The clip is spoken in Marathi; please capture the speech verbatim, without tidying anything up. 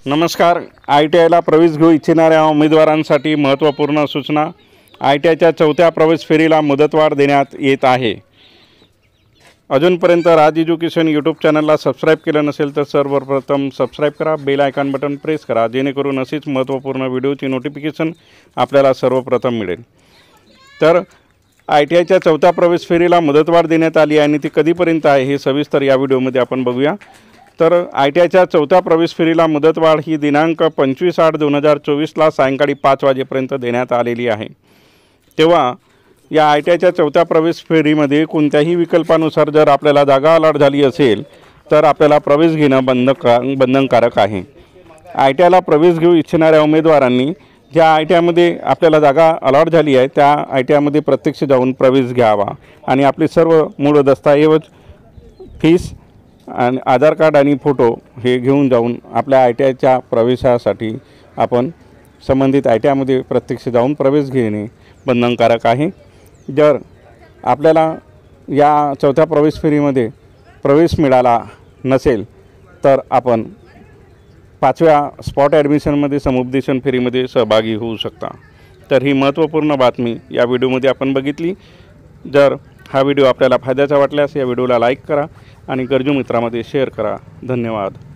नमस्कार. आय टी आयला प्रवेश घेऊ इच्छिणाऱ्या उमेदवारांसाठी महत्त्वपूर्ण सूचना. आय टी आयच्या चौथ्या प्रवेश फेरीला मुदतवाढ देण्यात येत आहे. अजूनपर्यंत राज एज्युकेशन यूट्यूब चॅनलला सबस्क्राईब केलं नसेल तर सर्वप्रथम सबस्क्राईब करा, बेल आयकॉन बटन प्रेस करा, जेणेकरून अशीच महत्त्वपूर्ण व्हिडिओची नोटिफिकेशन आपल्याला सर्वप्रथम मिळेल. तर आय टी आयच्या चौथ्या प्रवेश फेरीला मुदतवाढ देण्यात आली आहे आणि ती कधीपर्यंत आहे हे सविस्तर या व्हिडिओमध्ये आपण बघूया. तर आय टी आयच्या चौथ्या प्रवेश फेरीला मुदतवाढ ही दिनांक पंचवीस आठ दोन हजार चोवीसला सायंकाळी पाच वाजेपर्यंत देण्यात आलेली आहे. तेव्हा या आय टी आयच्या चौथ्या प्रवेश फेरीमध्ये कोणत्याही विकल्पानुसार जर आपल्याला जागा अलॉट झाली असेल तर आपल्याला प्रवेश घेणं बंद बंधनकारक आहे. आय टी आयला प्रवेश घेऊ इच्छिणाऱ्या उमेदवारांनी ज्या आय टी आयमध्ये आपल्याला जागा अलॉट झाली आहे त्या आय टी आयमध्ये प्रत्यक्ष जाऊन प्रवेश घ्यावा आणि आपले सर्व मूळ दस्तऐवज, फीस आणि आधार कार्ड आणि फोटो हे घेऊन जाऊन आपल्या आय टी आयच्या प्रवेशासाठी आपण संबंधित आय टी आयमध्ये प्रत्यक्ष जाऊन प्रवेश घेणे बंधनकारक आहे. जर आपल्याला या चौथ्या प्रवेश फेरीमध्ये प्रवेश मिळाला नसेल तर आपण पाचव्या स्पॉट ॲडमिशनमध्ये समुपदेशन फेरीमध्ये सहभागी होऊ शकता. तर ही महत्त्वपूर्ण बातमी या व्हिडिओमध्ये आपण बघितली. जर हा व्हिडिओ आपल्याला फायद्याचा वाटल्यास या व्हिडिओला लाईक करा आणि गरजू मित्रांमध्ये शेअर करा. धन्यवाद.